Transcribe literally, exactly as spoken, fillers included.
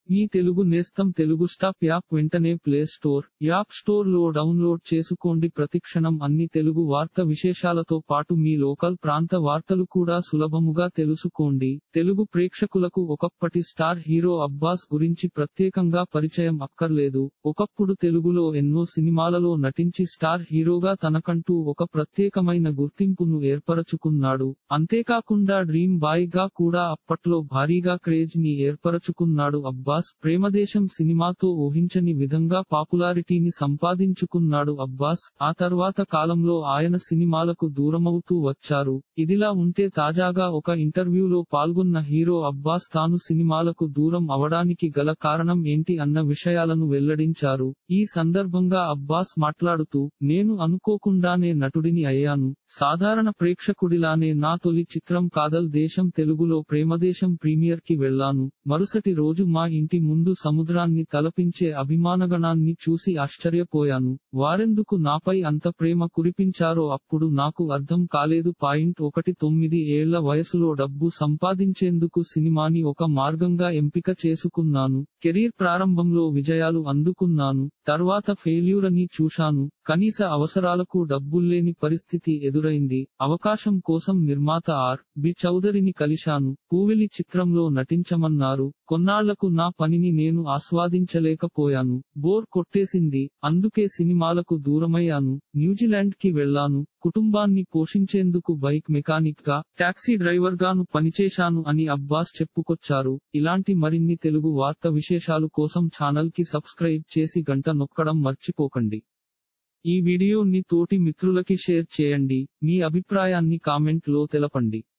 మీ తెలుగు నేస్తం Telugu stop app వెంటనే play store, app store లో డౌన్లోడ్ చేసుకోండి. ప్రతిక్షణం అన్ని తెలుగు వార్త విశేషాలతో పాటు మీ లోకల్ ప్రాంత వార్తలు కూడా సులభముగా తెలుసుకోండి. తెలుగు ప్రేక్షకులకు ఒకప్పటి స్టార్ హీరో అబ్బాస్ గురించి ప్రత్యేకంగా పరిచయం అక్కర్లేదు. ఒకప్పుడు తెలుగులో ఎన్నో సినిమాలలో నటించి స్టార్ హీరోగా తనకంటూ ఒక ప్రత్యేకమైన గుర్తింపును ఏర్పరచుకున్నాడు. అంతేకాకుండా డ్రీమ్ బాయ్ గా కూడా అప్పట్లో భారీగా క్రేజ్ ని ఏర్పరచుకున్నాడు. అబ్బాస్ ప్రేమదేశం సినిమాతో ఊహించని విధంగా పాపులారిటీని సంపాదించుకున్నాడు. అబ్బాస్ ఆ తర్వాత కాలంలో ఆయన సినిమాలకు దూరమవుతూ వచ్చారు. ఇదిలా ఉంటే తాజాగా ఒక ఇంటర్వ్యూలో పాల్గొన్న హీరో అబ్బాస్ తాను సినిమాలకు దూరం అవడానికి గల కారణం ఏంటి అన్న విషయాలను వెల్లడించారు. ఈ సందర్భంగా అబ్బాస్ మాట్లాడుతూ, నేను అనుకోకుండానే నటుడిని అయ్యాను. సాధారణ ప్రేక్షకుడిలానే నా తొలి చిత్రం కాదల్ దేశం తెలుగులో ప్రేమదేశం ప్రీమియర్ కి వెళ్లాను. మరుసటి రోజు మా ఇంటి ముందు సముద్రాన్ని తలపించే అభిమానగణాన్ని చూసి ఆశ్చర్యపోయాను. వారెందుకు నాపై అంత ప్రేమ కురిపించారో అప్పుడు నాకు అర్థం కాలేదు. పాయింట్ ఒకటి తొమ్మిది ఏళ్ల వయసులో డబ్బు సంపాదించేందుకు సినిమాని ఒక మార్గంగా ఎంపిక చేసుకున్నాను. కెరీర్ ప్రారంభంలో విజయాలు అందుకున్నాను, తర్వాత ఫెయిల్యూర్ అని చూశాను. కనీస అవసరాలకు డబ్బుల్లేని పరిస్థితి ఎదురైంది. అవకాశం కోసం నిర్మాత ఆర్ బి చౌదరిని కలిశాను. పూవిలి చిత్రంలో నటించమన్నారు. కొన్నాళ్లకు నా పనిని నేను ఆస్వాదించలేకపోయాను. బోర్ కొట్టేసింది. అందుకే సినిమాలకు దూరమయ్యాను. న్యూజిలాండ్ కి వెళ్లాను. కుటుంబాన్ని పోషించేందుకు బైక్ మెకానిక్ గా, టాక్సీ డ్రైవర్ గాను పనిచేశాను అని అబ్బాస్ చెప్పుకొచ్చారు. ఇలాంటి మరిన్ని తెలుగు వార్త విశేషాలు కోసం ఛానల్ కి సబ్స్క్రైబ్ చేసి గంట నొక్కడం మర్చిపోకండి. ఈ వీడియోని తోటి మిత్రులకి షేర్ చేయండి. మీ అభిప్రాయాన్ని కామెంట్ లో తెలపండి.